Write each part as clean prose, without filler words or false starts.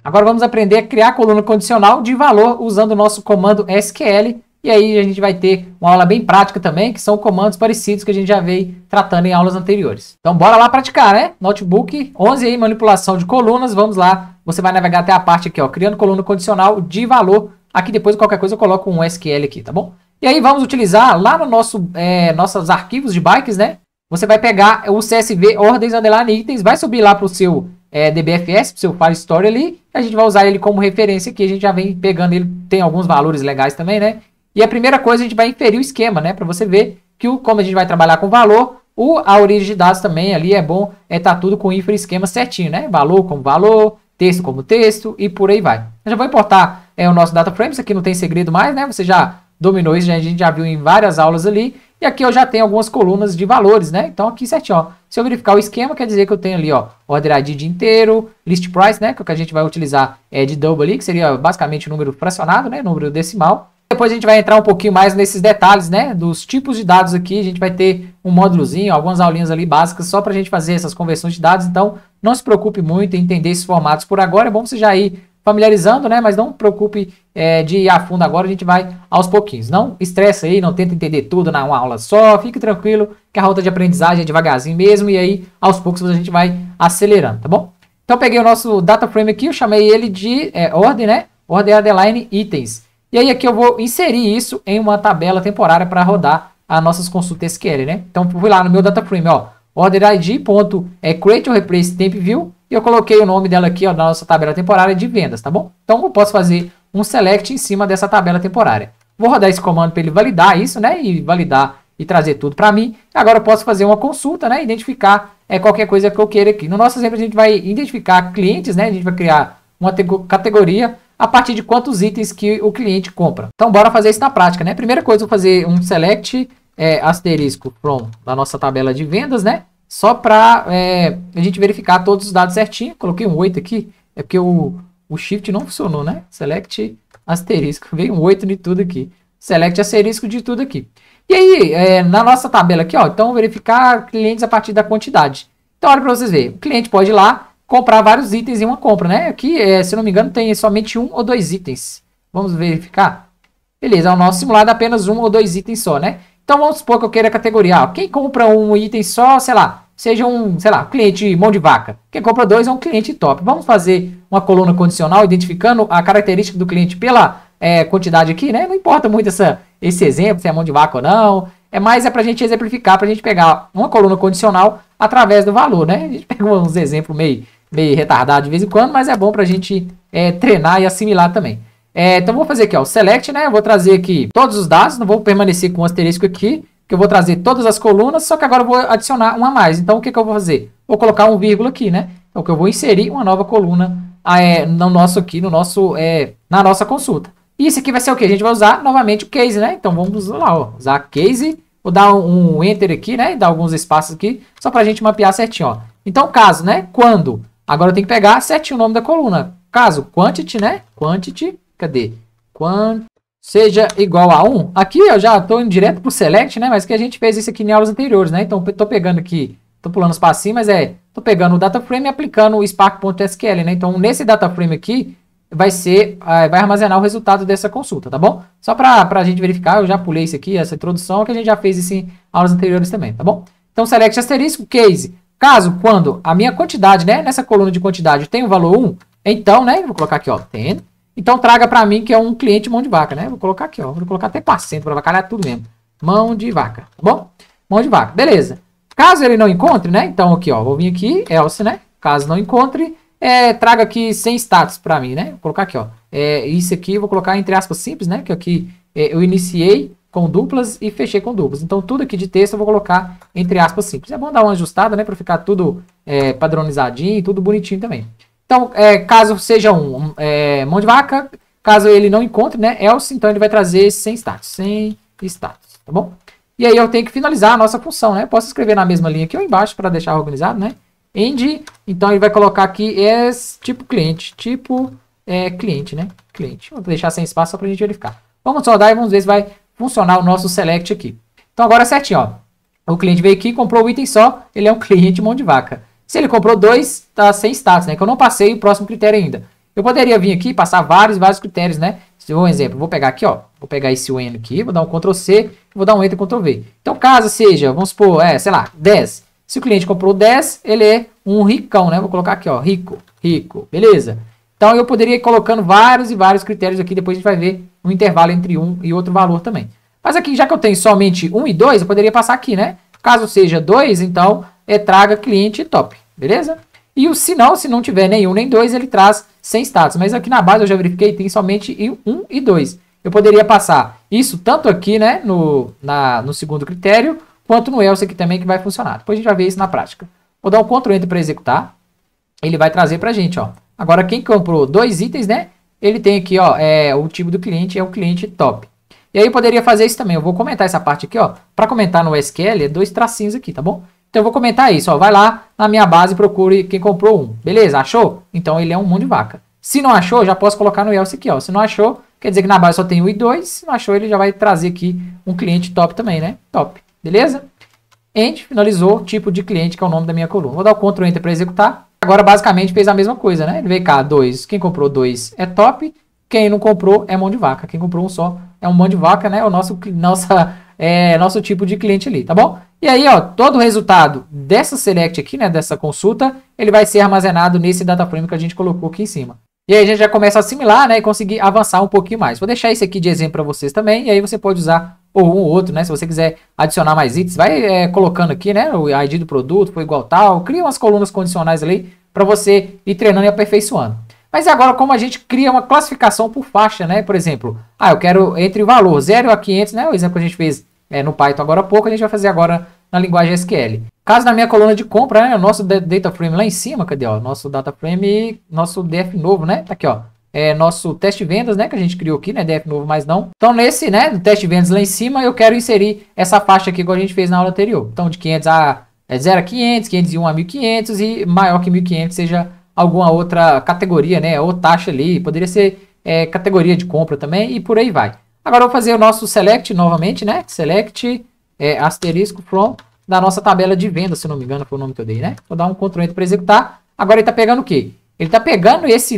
Agora vamos aprender a criar coluna condicional de valor usando o nosso comando SQL. E aí a gente vai ter uma aula bem prática também, que são comandos parecidos que a gente já veio tratando em aulas anteriores. Então bora lá praticar, né? Notebook 11 aí, manipulação de colunas. Vamos lá. Você vai navegar até a parte aqui, ó, criando coluna condicional de valor. Aqui depois qualquer coisa eu coloco um SQL aqui, tá bom? E aí vamos utilizar lá no nossos arquivos de bikes, né? Você vai pegar o CSV ordens underline itens, vai subir lá para o seu DBFS, para o seu file story ali. A gente vai usar ele como referência aqui. A gente já vem pegando ele, tem alguns valores legais também, né? E a primeira coisa a gente vai inferir o esquema, né? Para você ver que como a gente vai trabalhar com valor, a origem de dados também ali é bom tá tudo com infer esquema certinho, né? Valor como valor, texto como texto e por aí vai. Eu já vou importar o nosso data frame, isso aqui não tem segredo mais, né? Você já dominou isso, a gente já viu em várias aulas ali. E aqui eu já tenho algumas colunas de valores, né? Então aqui certinho, ó. Se eu verificar o esquema, quer dizer que eu tenho ali, ó, order ID de inteiro, list price, né? Que é o que a gente vai utilizar de double ali, que seria basicamente o número fracionado, né? Número decimal. Depois a gente vai entrar um pouquinho mais nesses detalhes, né? Dos tipos de dados aqui. A gente vai ter um módulozinho, algumas aulinhas ali básicas só pra gente fazer essas conversões de dados. Então não se preocupe muito em entender esses formatos por agora. É bom você já ir familiarizando, né? Mas não se preocupe de ir a fundo agora, a gente vai aos pouquinhos. Não estressa aí, não tenta entender tudo numa aula só, fique tranquilo que a rota de aprendizagem é devagarzinho mesmo e aí aos poucos a gente vai acelerando, tá bom? Então eu peguei o nosso data frame aqui, eu chamei ele de ordem, né? Ordem underline itens. E aí aqui eu vou inserir isso em uma tabela temporária para rodar as nossas consultas SQL, né? Então fui lá no meu data frame, ó, order id.create or replace temp view. E eu coloquei o nome dela aqui, ó, na nossa tabela temporária de vendas, tá bom? Então eu posso fazer um select em cima dessa tabela temporária. Vou rodar esse comando para ele validar isso, né? E validar e trazer tudo para mim. Agora eu posso fazer uma consulta, né? Identificar qualquer coisa que eu queira aqui. No nosso exemplo a gente vai identificar clientes, né? A gente vai criar uma categoria a partir de quantos itens que o cliente compra. Então bora fazer isso na prática, né? Primeira coisa, eu vou fazer um select asterisco from da nossa tabela de vendas, né? Só para a gente verificar todos os dados certinho. Coloquei um 8 aqui, é porque o shift não funcionou, né? Select asterisco, veio um 8 de tudo aqui. Select asterisco de tudo aqui. E aí, na nossa tabela aqui, ó, então verificar clientes a partir da quantidade. Então olha para vocês verem, o cliente pode ir lá comprar vários itens em uma compra, né? Aqui, se não me engano, tem somente 1 ou 2 itens. Vamos verificar? Beleza, o nosso simulado é apenas 1 ou 2 itens só, né? Então vamos supor que eu queira categoriar. Quem compra um item só, sei lá, seja um, sei lá, cliente mão de vaca. Quem compra 2 é um cliente top. Vamos fazer uma coluna condicional identificando a característica do cliente pela quantidade aqui, né? Não importa muito esse exemplo, se é mão de vaca ou não. Mais pra gente exemplificar, pra gente pegar uma coluna condicional através do valor, né? A gente pega uns exemplos meio retardados de vez em quando, mas é bom pra gente treinar e assimilar também. Então vou fazer aqui, ó, select, né? Eu vou trazer aqui todos os dados, não vou permanecer com o asterisco aqui, que eu vou trazer todas as colunas, só que agora eu vou adicionar uma a mais. Então o que eu vou fazer? Vou colocar um vírgula aqui, né? Então que eu vou inserir uma nova coluna na nossa consulta. E isso aqui vai ser o que? A gente vai usar novamente o case, né? Então vamos lá, ó, usar case, vou dar um enter aqui, né? E dar alguns espaços aqui, só pra gente mapear certinho, ó. Então caso, né? Quando? Agora eu tenho que pegar certinho o nome da coluna. Caso quantity, né? Quantity, cadê? Seja igual a 1. Aqui eu já estou indo direto para o select, né? Mas que a gente fez isso aqui em aulas anteriores, né? Então estou pegando aqui, estou pulando os passinhos, mas estou pegando o data frame e aplicando o spark.sql, né? Então nesse data frame aqui vai armazenar o resultado dessa consulta, tá bom? Só para a gente verificar, eu já pulei isso aqui, essa introdução, que a gente já fez isso em aulas anteriores também, tá bom? Então select asterisco, case. Caso, quando a minha quantidade, né? Nessa coluna de quantidade tem o valor 1, então, né? Vou colocar aqui, ó, 10. Então traga para mim que é um cliente mão de vaca, né? Vou colocar aqui, ó. Vou colocar até % para avacalhar tudo mesmo. Mão de vaca, tá bom? Mão de vaca, beleza. Caso ele não encontre, né? Então aqui, ó. Vou vir aqui, else, né? Caso não encontre, traga aqui sem status para mim, né? Vou colocar aqui, ó. Isso aqui eu vou colocar entre aspas simples, né? Que aqui eu iniciei com duplas e fechei com duplas. Então tudo aqui de texto eu vou colocar entre aspas simples. É bom dar uma ajustada, né? Para ficar tudo padronizadinho, tudo bonitinho também. Então, caso seja mão de vaca, caso ele não encontre, né, else, então ele vai trazer sem status, tá bom? E aí eu tenho que finalizar a nossa função, né? Posso escrever na mesma linha aqui ou embaixo para deixar organizado, né? End, então ele vai colocar aqui tipo cliente, cliente, né? Cliente. Vou deixar sem espaço só para a gente verificar. Vamos rodar e vamos ver se vai funcionar o nosso select aqui. Então agora certinho, ó. O cliente veio aqui, comprou o item só, ele é um cliente mão de vaca. Se ele comprou 2, tá sem status, né? Que eu não passei o próximo critério ainda. Eu poderia vir aqui e passar vários critérios, né? Um exemplo, vou pegar aqui, ó. Vou pegar esse UN aqui, vou dar um Ctrl C, vou dar um Enter e Ctrl V. Então, caso seja, vamos supor, sei lá, 10. Se o cliente comprou 10, ele é um ricão, né? Vou colocar aqui, ó, rico, beleza? Então, eu poderia ir colocando vários critérios aqui, depois a gente vai ver um intervalo entre um e outro valor também. Mas aqui, já que eu tenho somente 1 e 2, eu poderia passar aqui, né? Caso seja 2, então, traga cliente top, beleza? E se não tiver nenhum nem 2, ele traz sem status. Mas aqui na base eu já verifiquei, tem somente 1 e 2. Eu poderia passar isso tanto aqui, né, no segundo critério, quanto no else aqui também, que vai funcionar. Depois a gente vai ver isso na prática. Vou dar um Ctrl Enter para executar. Ele vai trazer pra gente, ó. Agora, quem comprou 2 itens, né, ele tem aqui, ó, o tipo do cliente é o cliente top. E aí eu poderia fazer isso também. Eu vou comentar essa parte aqui, ó. Para comentar no SQL, é 2 tracinhos aqui, tá bom? Então eu vou comentar isso, ó. Vai lá na minha base e procure quem comprou 1. Beleza? Achou? Então ele é um mão de vaca. Se não achou, já posso colocar no else aqui, ó. Se não achou, quer dizer que na base só tem 1 e 2. Se não achou, ele já vai trazer aqui um cliente top também, né? Top. Beleza? End, finalizou, tipo de cliente, que é o nome da minha coluna. Vou dar o Ctrl Enter para executar. Agora, basicamente, fez a mesma coisa, né? Ele veio cá, 2. Quem comprou 2 é top. Quem não comprou é mão de vaca. Quem comprou um só é um mão de vaca, né? O nosso tipo de cliente ali, tá bom? E aí, ó, todo o resultado dessa select aqui, né? Dessa consulta, ele vai ser armazenado nesse data frame que a gente colocou aqui em cima. E aí a gente já começa a assimilar, né? E conseguir avançar um pouquinho mais. Vou deixar esse aqui de exemplo para vocês também. E aí você pode usar ou um ou outro, né? Se você quiser adicionar mais itens, vai colocando aqui, né? O ID do produto foi igual tal. Cria umas colunas condicionais ali para você ir treinando e aperfeiçoando. Mas agora, como a gente cria uma classificação por faixa, né? Por exemplo, eu quero entre o valor 0 a 500, né? O exemplo que a gente fez no Python agora há pouco, a gente vai fazer agora na linguagem SQL. Caso na minha coluna de compra, né? O nosso data frame lá em cima, cadê, ó? Nosso data frame, nosso DF novo, né? Tá aqui, ó. Nosso teste vendas, né? Que a gente criou aqui, né? DF novo mais não. Então, nesse, né? Do teste vendas lá em cima, eu quero inserir essa faixa aqui, igual a gente fez na aula anterior. Então, de 500 a 0 a 500, 501 a 1500 e maior que 1500 seja alguma outra categoria, né? Ou taxa ali. Poderia ser categoria de compra também e por aí vai. Agora, eu vou fazer o nosso select novamente, né? Select asterisco from da nossa tabela de venda, se não me engano, foi o nome que eu dei, né? Vou dar um Ctrl Enter para executar. Agora ele está pegando o quê? Ele está pegando esse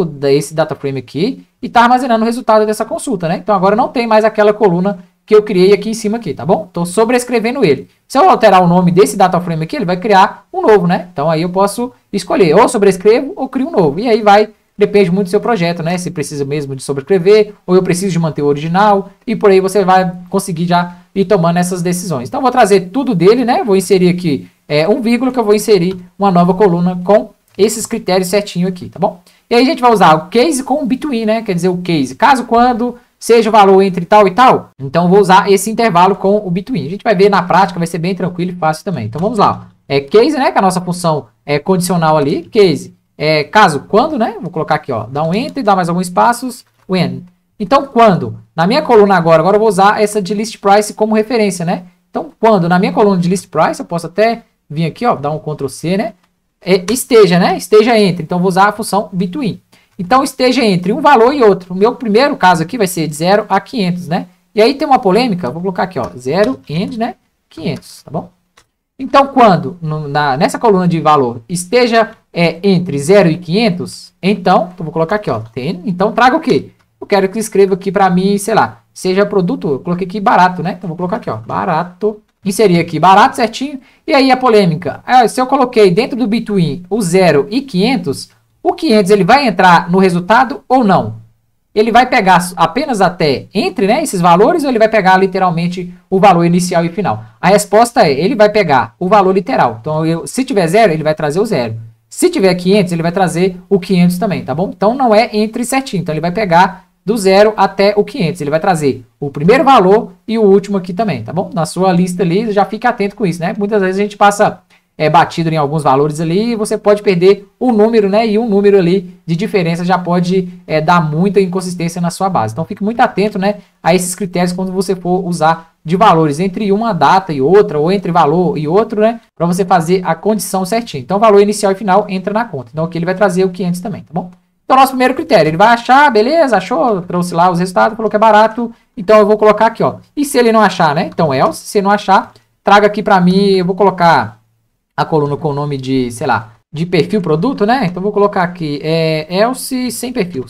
data frame aqui e está armazenando o resultado dessa consulta, né? Então agora não tem mais aquela coluna que eu criei aqui em cima aqui, tá bom? Estou sobrescrevendo ele. Se eu alterar o nome desse data frame aqui, ele vai criar um novo, né? Então aí eu posso escolher ou sobrescrevo ou crio um novo. E aí depende muito do seu projeto, né? Se precisa mesmo de sobrescrever ou eu preciso de manter o original e por aí você vai conseguir já ir tomando essas decisões. Então eu vou trazer tudo dele, né? Vou inserir aqui um vírgula que eu vou inserir uma nova coluna com esses critérios certinho aqui, tá bom? E aí a gente vai usar o case com o between, né? Quer dizer, o case, caso quando seja o valor entre tal e tal, então eu vou usar esse intervalo com o between. A gente vai ver na prática, vai ser bem tranquilo e fácil também. Então vamos lá. Case, né? Que é a nossa função condicional ali, case. Caso quando, né? Vou colocar aqui, ó, dá um enter, dá mais alguns espaços, when. Então quando, na minha coluna agora eu vou usar essa de list price como referência, né? Então quando na minha coluna de list price, eu posso até vir aqui, ó, dar um Ctrl C, né? Esteja, né? Esteja entre. Então, vou usar a função between. Então, esteja entre um valor e outro. O meu primeiro caso aqui vai ser de 0 a 500, né? E aí tem uma polêmica. Vou colocar aqui, ó. 0 and, né? 500, tá bom? Então, quando nessa coluna de valor esteja entre 0 e 500, então, vou colocar aqui, ó. Então, traga o quê? Eu quero que escreva aqui para mim, sei lá, seja produto. Eu coloquei aqui barato, né? Então, vou colocar aqui, ó. Barato. Inserir aqui barato certinho. E aí a polêmica. Se eu coloquei dentro do between o 0 e 500, o 500 ele vai entrar no resultado ou não? Ele vai pegar apenas até entre, né, esses valores ou ele vai pegar literalmente o valor inicial e final? A resposta ele vai pegar o valor literal. Então, se tiver 0, ele vai trazer o 0. Se tiver 500, ele vai trazer o 500 também, tá bom? Então, não é entre certinho. Então, ele vai pegar do 0 até o 500. Ele vai trazer o primeiro valor e o último aqui também, tá bom? Na sua lista ali, já fique atento com isso, né? Muitas vezes a gente passa batido em alguns valores ali e você pode perder o número, né? E um número ali de diferença já pode dar muita inconsistência na sua base. Então, fique muito atento, né, a esses critérios quando você for usar de valores entre uma data e outra, ou entre valor e outro, né? Para você fazer a condição certinha. Então, valor inicial e final entra na conta. Então, aqui ele vai trazer o 500 também, tá bom? Então, nosso primeiro critério, ele vai achar, beleza, achou, trouxe lá os resultados, falou que é barato, então eu vou colocar aqui, ó. E se ele não achar, né? Então, else, se não achar, traga aqui para mim, eu vou colocar a coluna com o nome de, sei lá, de perfil produto, né? Então vou colocar aqui, else sem perfil,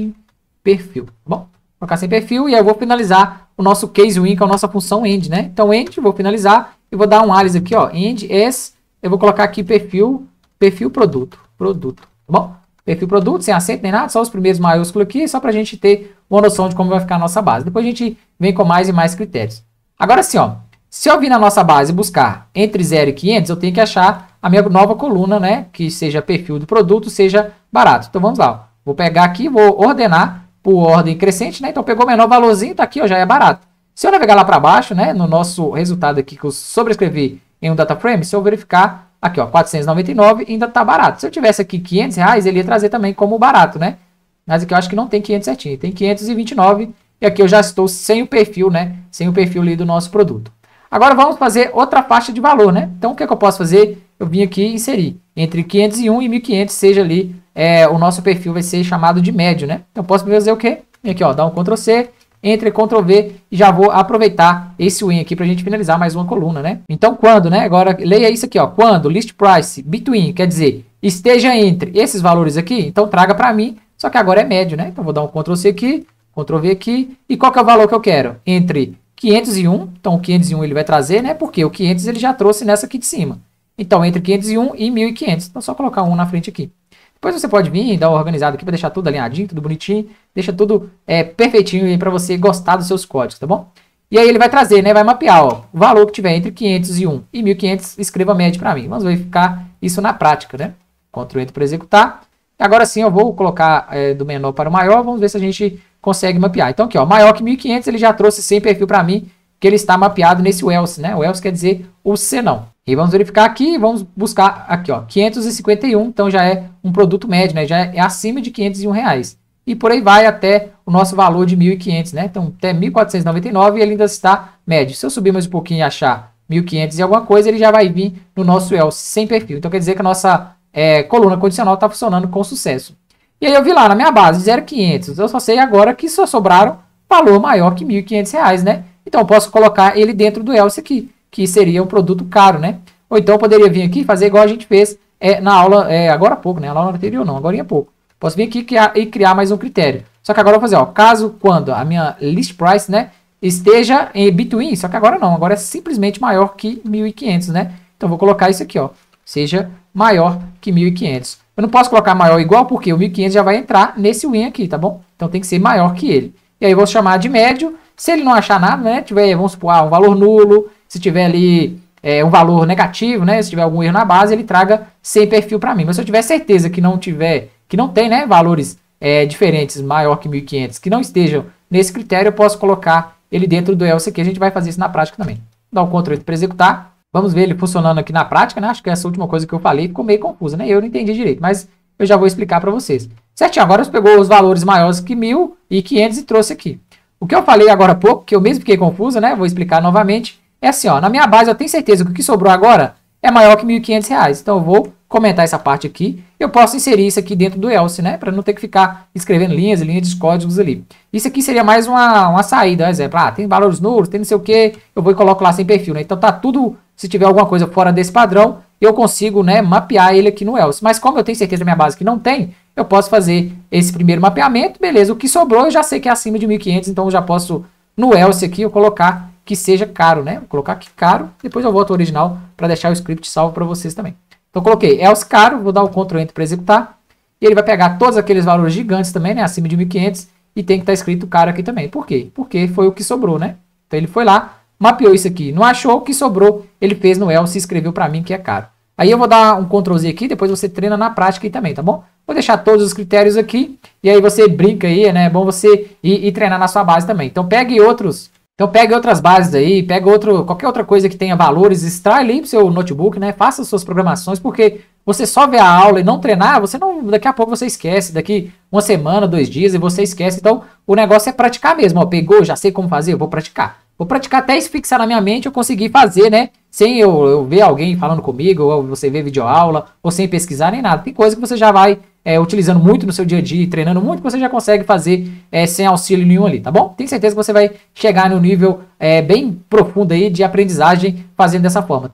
tá bom? Vou colocar sem perfil e aí eu vou finalizar o nosso case win, que é a nossa função end, né? Então end, vou finalizar e vou dar um alias aqui, ó, end as, eu vou colocar aqui perfil produto, tá bom? Perfil produto, sem acento nem nada, só os primeiros maiúsculos aqui, só pra gente ter uma noção de como vai ficar a nossa base. Depois a gente vem com mais e mais critérios. Agora sim, ó, se eu vir na nossa base buscar entre 0 e 500, eu tenho que achar a minha nova coluna, né? Que seja perfil do produto, seja barato. Então vamos lá. Ó. Vou pegar aqui, vou ordenar por ordem crescente, né? Então pegou o menor valorzinho, tá aqui, ó, já é barato. Se eu navegar lá para baixo, né? No nosso resultado aqui que eu sobrescrevi em um data frame, se eu verificar aqui, ó, 499 ainda tá barato. Se eu tivesse aqui 500 reais, ele ia trazer também como barato, né? Mas aqui eu acho que não tem 500 certinho, tem 529 e aqui eu já estou sem o perfil, né? Sem o perfil ali do nosso produto. Agora vamos fazer outra faixa de valor, né? Então o que, é que eu posso fazer? Eu vim aqui inserir entre 501 e 1500, seja ali, o nosso perfil vai ser chamado de médio, né? Então eu posso fazer o quê? Vem aqui, ó, dar um Ctrl C, entre Ctrl V e já vou aproveitar esse win aqui pra gente finalizar mais uma coluna, né? Então quando, né? Agora leia isso aqui, ó, quando list price between, quer dizer, esteja entre esses valores aqui, então traga para mim, só que agora é médio, né? Então vou dar um Ctrl C aqui, Ctrl V aqui, e qual que é o valor que eu quero? Entre 501, então o 501 ele vai trazer, né? Porque o 500 ele já trouxe nessa aqui de cima. Então, entre 501 e 1500. Então, só colocar um na frente aqui. Depois você pode vir e dar uma organizada aqui para deixar tudo alinhadinho, tudo bonitinho. Deixa tudo perfeitinho aí para você gostar dos seus códigos, tá bom? E aí ele vai trazer, né? Vai mapear, ó, o valor que tiver entre 501 e 1500, escreva a média para mim. Vamos verificar isso na prática, né? Ctrl Enter para executar. Agora sim, eu vou colocar do menor para o maior. Vamos ver se a gente consegue mapear. Então aqui, ó, maior que 1500, ele já trouxe sem perfil para mim, que ele está mapeado nesse else, né? O else quer dizer o se não. E vamos verificar aqui, vamos buscar aqui, ó, 551, então já é um produto médio, né? Já é acima de 501 reais. E por aí vai até o nosso valor de 1.500, né? Então até 1.499 e ele ainda está médio. Se eu subir mais um pouquinho e achar 1.500 e alguma coisa, ele já vai vir no nosso else sem perfil. Então quer dizer que a nossa coluna condicional está funcionando com sucesso. E aí eu vi lá na minha base, 0.500. Eu só sei agora que só sobraram valor maior que 1.500 reais, né? Então eu posso colocar ele dentro do else aqui, que seria um produto caro, né? Ou então eu poderia vir aqui e fazer igual a gente fez na aula, agora há pouco, né? Na aula anterior não, agora há pouco. Posso vir aqui e criar mais um critério. Só que agora eu vou fazer, ó, caso quando a minha list price, né, esteja em between, só que agora não, agora é simplesmente maior que 1.500, né? Então eu vou colocar isso aqui, ó, seja maior que 1.500. Eu não posso colocar maior igual porque o 1.500 já vai entrar nesse win aqui, tá bom? Então tem que ser maior que ele. E aí eu vou chamar de médio. Se ele não achar nada, né, tiver, vamos supor, um valor nulo, se tiver ali um valor negativo, né, se tiver algum erro na base, ele traga sem perfil para mim. Mas se eu tiver certeza que não tem, né, valores diferentes, maior que 1.500, que não estejam nesse critério, eu posso colocar ele dentro do else aqui. A gente vai fazer isso na prática também. Dá um Ctrl para executar. Vamos ver ele funcionando aqui na prática, né? Acho que essa última coisa que eu falei ficou meio confusa, né? Eu não entendi direito, mas eu já vou explicar para vocês. Certinho, agora você pegou os valores maiores que 1.500 e trouxe aqui. O que eu falei agora há pouco, que eu mesmo fiquei confusa, né? Vou explicar novamente. É assim, ó, na minha base eu tenho certeza que o que sobrou agora é maior que 1.500 reais. Então eu vou comentar essa parte aqui. Eu posso inserir isso aqui dentro do else, né? Para não ter que ficar escrevendo linhas e linhas de códigos ali. Isso aqui seria mais uma saída, por exemplo. Tem valores nulos, tem não sei o que, eu vou e coloco lá sem perfil, né? Então tá tudo, se tiver alguma coisa fora desse padrão, eu consigo, né, mapear ele aqui no else. Mas como eu tenho certeza da minha base que não tem, eu posso fazer esse primeiro mapeamento, beleza. O que sobrou eu já sei que é acima de 1.500, então eu já posso, no else aqui, eu colocar que seja caro, né? Vou colocar aqui caro, depois eu volto ao original para deixar o script salvo para vocês também. Então coloquei else caro, vou dar o Ctrl Enter para executar, e ele vai pegar todos aqueles valores gigantes também, né, acima de 1.500, e tem que estar escrito caro aqui também. Por quê? Porque foi o que sobrou, né? Então ele foi lá, mapeou isso aqui, não achou, o que sobrou, ele fez no else e escreveu para mim que é caro. Aí eu vou dar um Ctrl Z aqui, depois você treina na prática aí também, tá bom? Vou deixar todos os critérios aqui, e aí você brinca aí, né? É bom você ir treinar na sua base também. Então pegue outras bases aí, pega qualquer outra coisa que tenha valores, extrai ali pro seu notebook, né? Faça suas programações, porque você só vê a aula e não treinar, daqui a pouco você esquece, daqui uma semana, 2 dias, e você esquece. Então o negócio é praticar mesmo, ó, pegou, já sei como fazer, eu vou praticar. Vou praticar até isso fixar na minha mente, eu conseguir fazer, né? Sem eu ver alguém falando comigo, ou você ver videoaula, ou sem pesquisar nem nada. Tem coisa que você já vai utilizando muito no seu dia a dia, treinando muito, que você já consegue fazer sem auxílio nenhum ali, tá bom? Tenho certeza que você vai chegar no nível bem profundo aí de aprendizagem fazendo dessa forma.